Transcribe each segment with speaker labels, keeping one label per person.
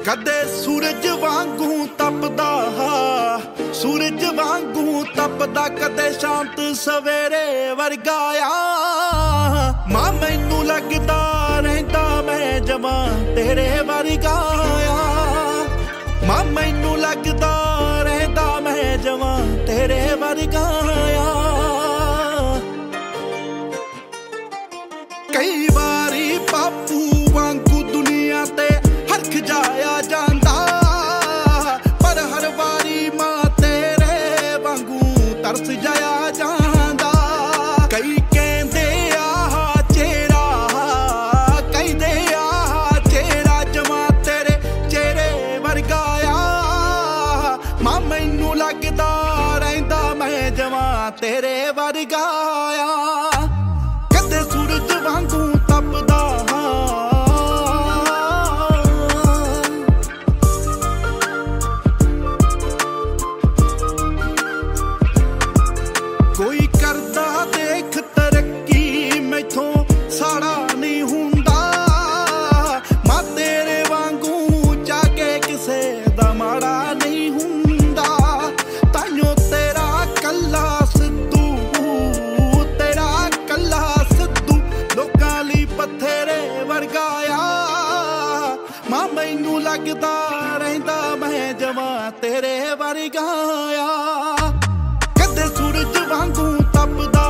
Speaker 1: कदे सूरज वांगू तपदा, सूरज वांगू तपदा, कदे शांत सवेरे वर्गाया। मां मैनू लगदा रहिंदा मैं जवां तेरे वर्गाया। मां मैनू लगदा रहिंदा मैं जवां तेरे वर्गाया। कई बारी बापू वांगू दुनिया ते हरख जाया जांदा, पर हर वारी मां तेरे वांगू तरस जाया जांदा। कई कहंदे आ चेहरा, कहंदे आ चेहरा जवां तेरे चेहरे वर्गाया। मां मैनू लगदा रहिंदा मैं जवां तेरे वर्गाया। कदे सूरज वांगू तपदा, कोई करदा देख तरक्की मैथों साड़ा नहीं हुंदा। मां तेरे वांगू जाके किसे दा माड़ा नहीं हुंदा। ताइयों तेरा कल्ला सिद्धू, तेरा कल्ला सिद्धू लोकां लई बथेरे वर्गाया। मां मैनू लगदा रहिंदा मैं जवां तेरे वर्गाया। कदे सूरज वांगू तपदा,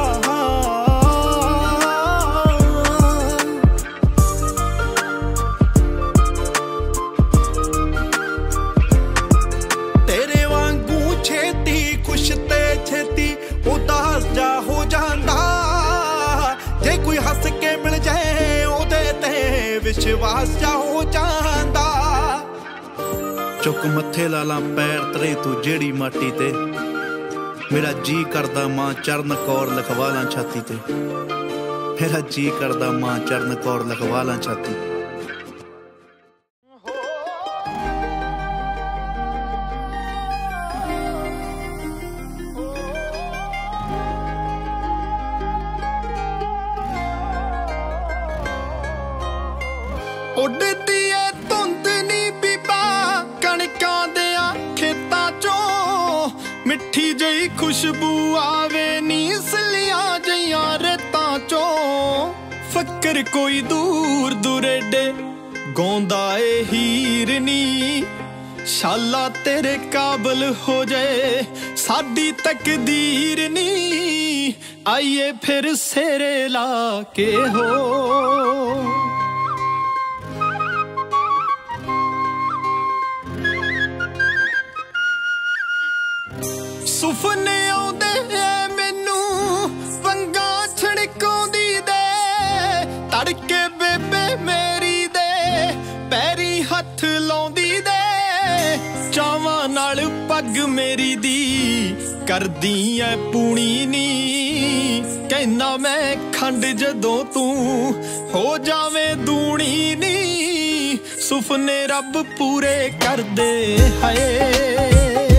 Speaker 1: तेरे वांगू छेती खुश ते छेती उदास जा हो जांदा। जे कोई हस के मिल जाए ओदे ते विश्वास जा हो जांदा। चुक मत्थे लाला पैर तरे तू जेड़ी माटी ते, मेरा जी करदा मां चरण कौर लिखवा ला छाती ते। मेरा जी करदा मां चरण कौर लिखवा ला छाती।
Speaker 2: उड़दी है धुंद नी बीबा कणकां देयां खेतां चों, मिठी जई खुशबू आवे नी सलियां जइयां रेतां चों। फक्कर कोई दूर दुरेडे गौंदा ए हीर नी, शाला तेरे काबल हो जाए साडी तकदीर नी। आइए फिर सेरे ला के हो, सुफने आउंदे मैनू वंगा छड़काउंदी दे। तड़के बेबे मेरी दे पैरी हथ लाउंदी दे। चावां नाल पग मेरी दी करदी ऐ पूणी नी। कहना मैं खंड जदों तू हो जावे दूणी नी। सुफने रब पूरे कर दे हाय।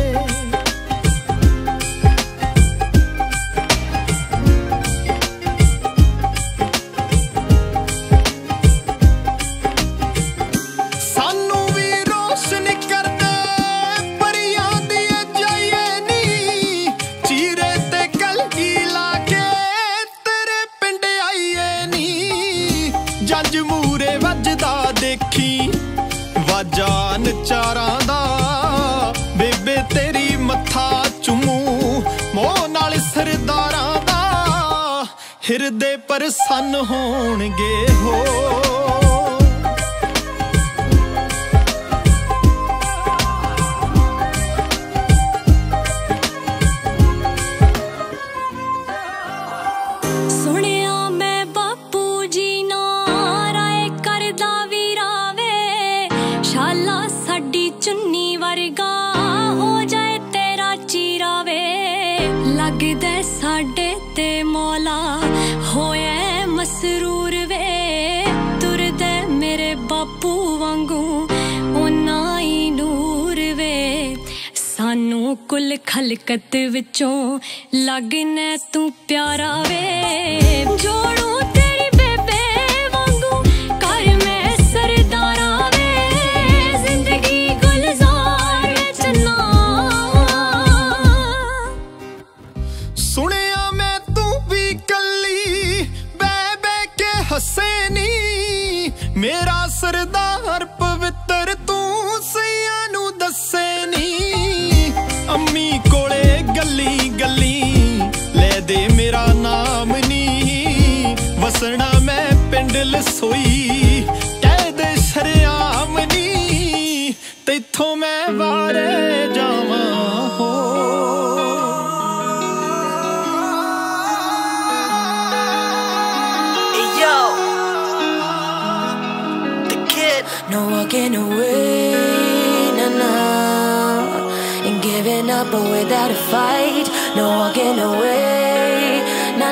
Speaker 2: जंज मूरे वजदा देखी वाजान चारां दा। बेबे तेरी मत्था चुमू मोह नाल सरदारां दा। हिरदे प्रसन्न होणगे हो,
Speaker 3: चुन्नी वर्गा हो जाए तेरा चीरा वे। लगदे साडे ते मौला होए मसरूर वे। तुरदे मेरे बापू वांगू ओना ही नूर वे। सानू कुल खलकत विचों लगने तू प्यारा वे। जोड़ू तेरी बेबे वांगू कर मैं सरदारा वे। जिंदगी
Speaker 2: सुनिया मैं तू भी कली बह बह के हसे नी मेरा सरदार पवित्र तू सैया नू दसे नी अम्मी कोले गली गली ले दे मेरा नाम नी वसना मैं पिंड लसोई कह दे शरेआम नी तैथों मैं वारे जावां हो
Speaker 4: No walking away, nah nah, and giving up without a fight. No walking away, nah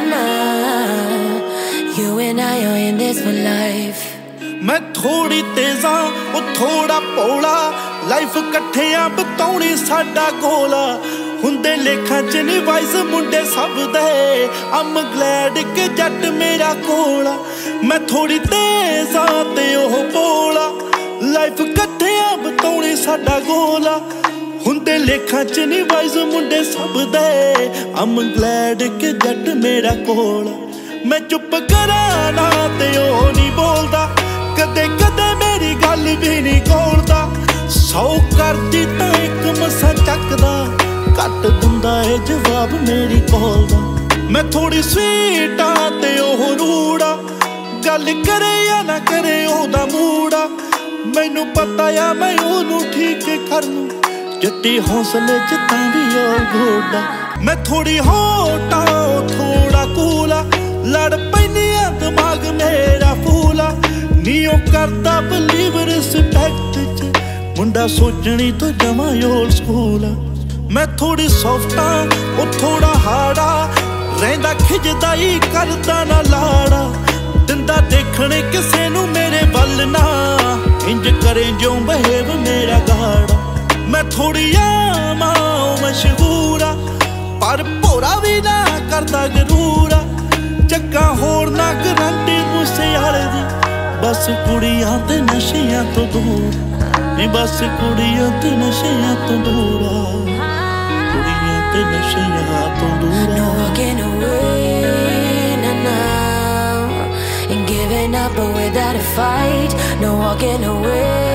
Speaker 4: nah. You and I are in this for life.
Speaker 1: मैं थोड़ी तेजा वो थोड़ा पौड़ा लाइफ कट्ठियां बताउणी साडा गोला हुंदे लेखां च नी वाइस मुंडे सब दे I'm glad कि जट मेरा कोला मैं थोड़ी तेजा ते ओह बोला लाइफ कट्ठियां बताउणी साडा गोला हुंदे लेखां च नी वाइस मुंडे सब दे I'm glad कि जट मेरा कोला मैं चुप करा ना ते ओह नी बोलदा कदे कदे मेरी गल भी नहीं खोलदा 100 करदी तां इक मसा चकदा घट दिंदा है जवाब मेरी कॉल दा मैं थोड़ी स्वीट आ ते ओह रूड़ा गल करे या ना करे ओहदा मूड़ा मैनू पता या मैं ओनू ठीक कर लूं जट्टी हौसले च तां भी ओह घोड़ा मैं थोड़ी होटा थोड़ा कूला लड़ पैनी आ दिमाग मेरा फूला नीओ करदा बिलीव रिस्पेक्ट च मुंडा सोचनी तो जमा ओल्ड स्कूल मैं थोड़ी सॉफ्ट आ थोड़ा हार्ड आ रहिंदा खिजदा ही करदा ना लाड़ा दिंदा देखने किसे नू मेरे वल ना इंज करे जो बहेव मेरा गाड़ा मैं थोड़ी आमा मशहूर आ पर भोरा भी ना करदा गरूर आ चक्का होर ना गारंटी मुझसे यार दी बस कुड़ियां ते नशियां तो दूर नी बस कुड़ियां ते नशियां तो दूर कुड़ियां ते नशियां तो दूर
Speaker 4: No walking away, nah nah, and giving up without a fight. No walking away.